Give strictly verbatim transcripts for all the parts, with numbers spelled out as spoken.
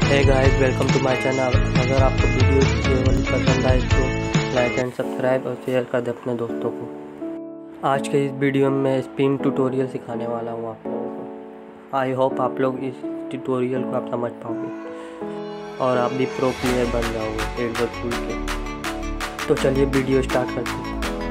Hey guys, welcome to my channel. अगर आपको video पसंद आए तो लाइक एंड सब्सक्राइब और शेयर कर दे अपने दोस्तों को। आज के इस वीडियो में मैं स्पिन ट्यूटोरियल सिखाने वाला हूँ आप लोगों को। आई होप आप लोग इस ट्यूटोरियल को आप समझ पाओगे और आप भी प्रो प्लेयर बन जाओगे एक दो टूल के। तो चलिए वीडियो स्टार्ट करते हैं।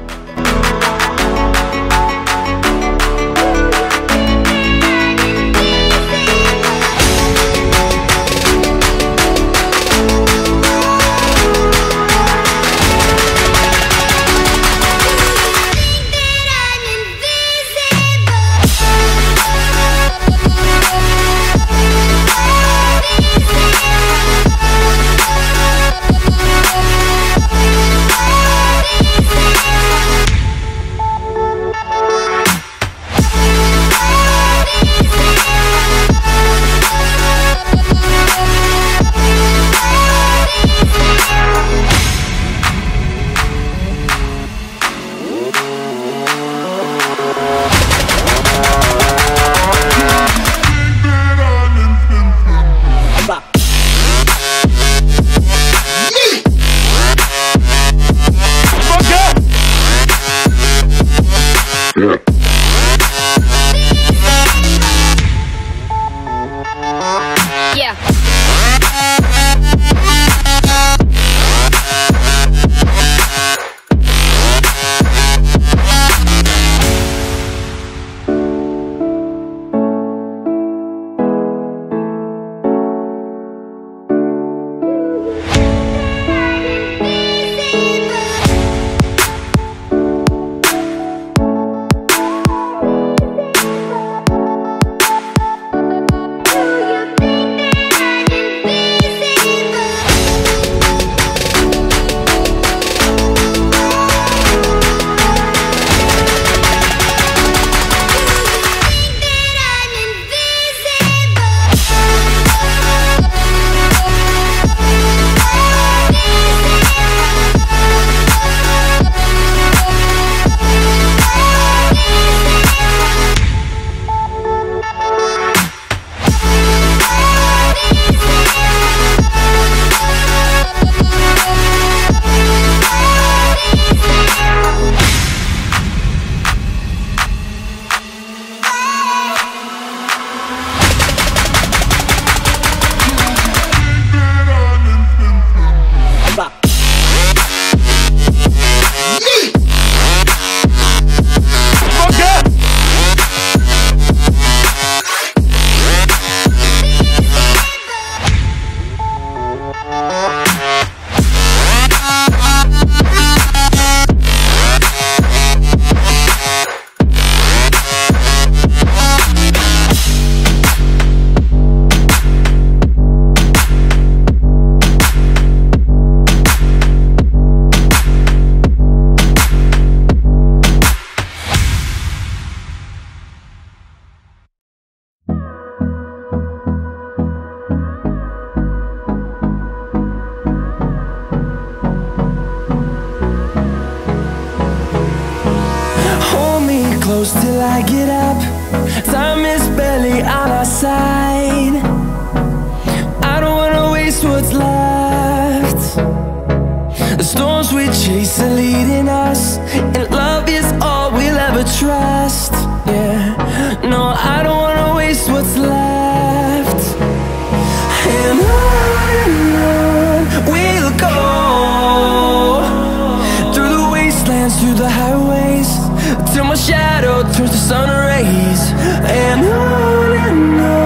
Close till I get up. Time is barely on our side. I don't wanna waste what's left. The storms we chase are leading us, and love is all we'll ever trust. Yeah, no, I don't wanna waste what's left. And on and on we'll go, through the wastelands, through the highways, till my shadow turns to sun rays. And on and on